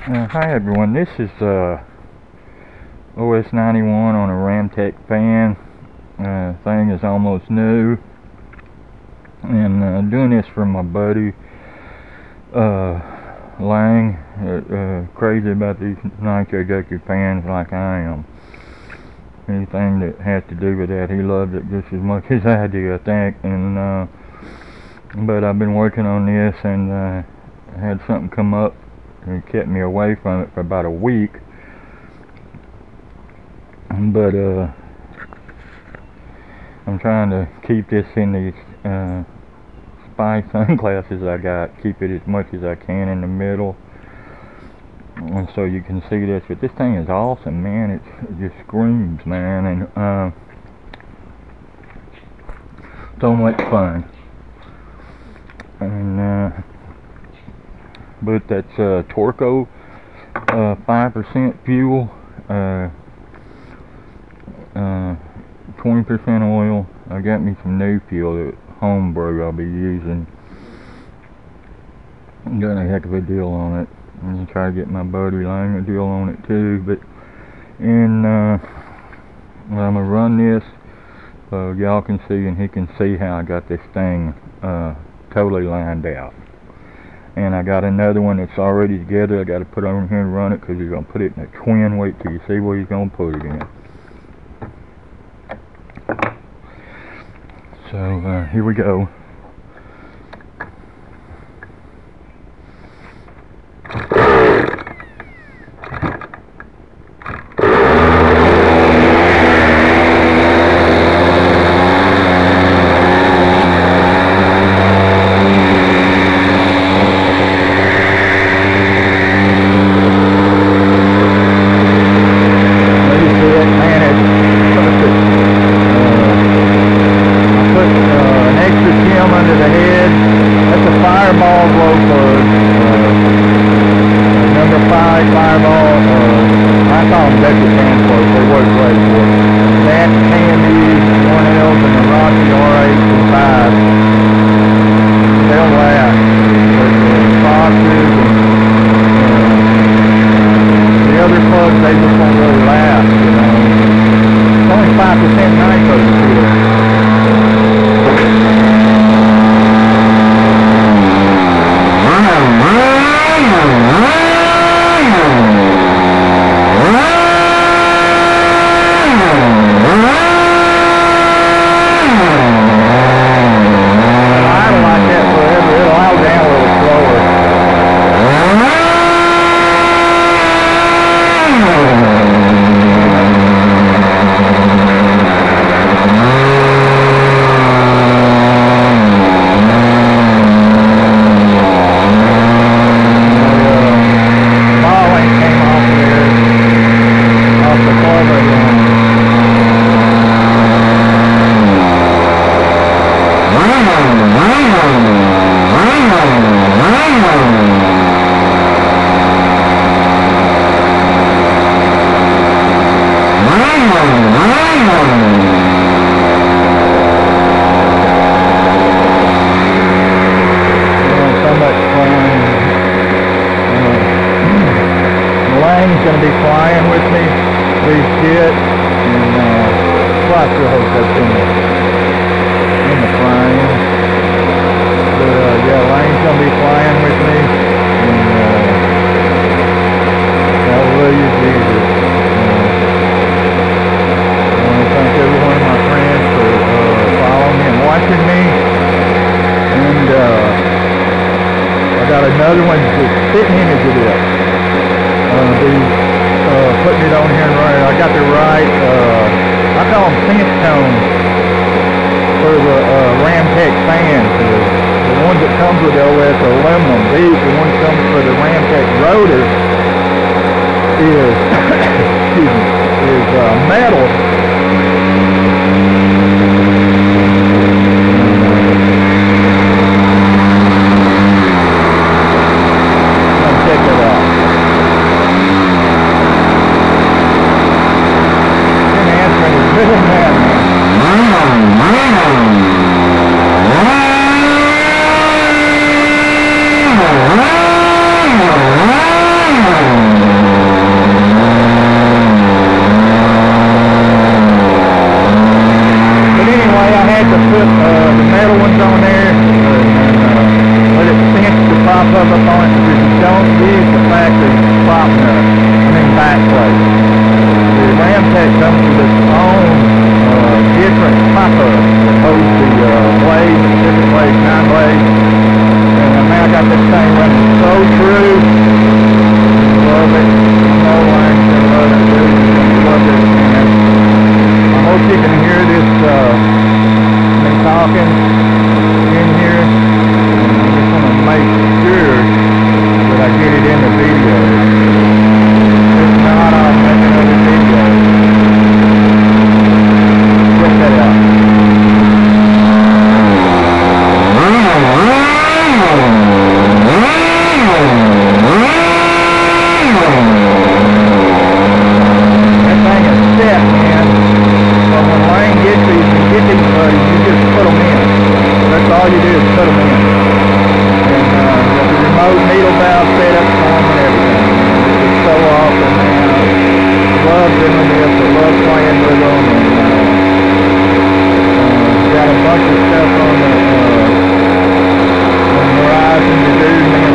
Hi everyone, this is OS 91 on a Ramtec fan. Thing is almost new, and doing this for my buddy Lang, crazy about these nitro ducted fans like I am. Anything that has to do with that, he loves it just as much as I do, I think. And but I've been working on this, and had something come up and kept me away from it for about a week. But I'm trying to keep this in these spy sunglasses I got, keep it as much as I can in the middle, and so you can see this. But this thing is awesome, man. It just screams, man, and so much fun. And but that's Torco 5% fuel, 20% oil. I got me some new fuel that homebrew I'll be using. Got a heck of a deal on it. I'm gonna try to get my buddy Lang a deal on it too. But I'm gonna run this so y'all can see, and he can see how I got this thing totally lined out. And I got another one that's already together. I got to put on here and run it, because he's going to put it in a twin. Wait till you see where he's going to put it in. So here we go. Under the head. That's a Fireball glow plug. Number 5 Fireball. I call them ducted fan plugs. They work great for it. That, candies, 1Ls, and the Rocky R8 and 5. They'll last. There's boxes and the other plugs, they just won't really last, you know. It's only 5% nitro fuel. He's going to be flying with me, these shit, and well, I still hope that's in the flying. But yeah, Lane's going to be flying with me, and hallelujah Jesus. I want to thank every one of my friends for following me and watching me, and I got another one that's fitting image of this. Putting it on here and right. I got the right, I call them pinch tones for the Ramtec fans. The ones that comes with the OS are aluminum. These, the one that comes for the Ramtec rotor is, excuse me, is metal. Check that out. Wow. Ramtec comes with its own different popper that holds the blade, different blade, 9 blades. And man, I got this thing running so true. Love it. No line, I love it, dude. Love this, man. I hope you can hear this, me talking in here. I just want to make sure that I get it in the video. If not, I'll make another video. Check that out. That thing is set, man. So when Lane gets these and get these buddies, you just put them in. That's all you do is put them in. And with the remote needle valve setup for them and everything. It's so awesome, man. I love doing this. I love playing with them. And got a bunch of stuff on the horizon to do, man.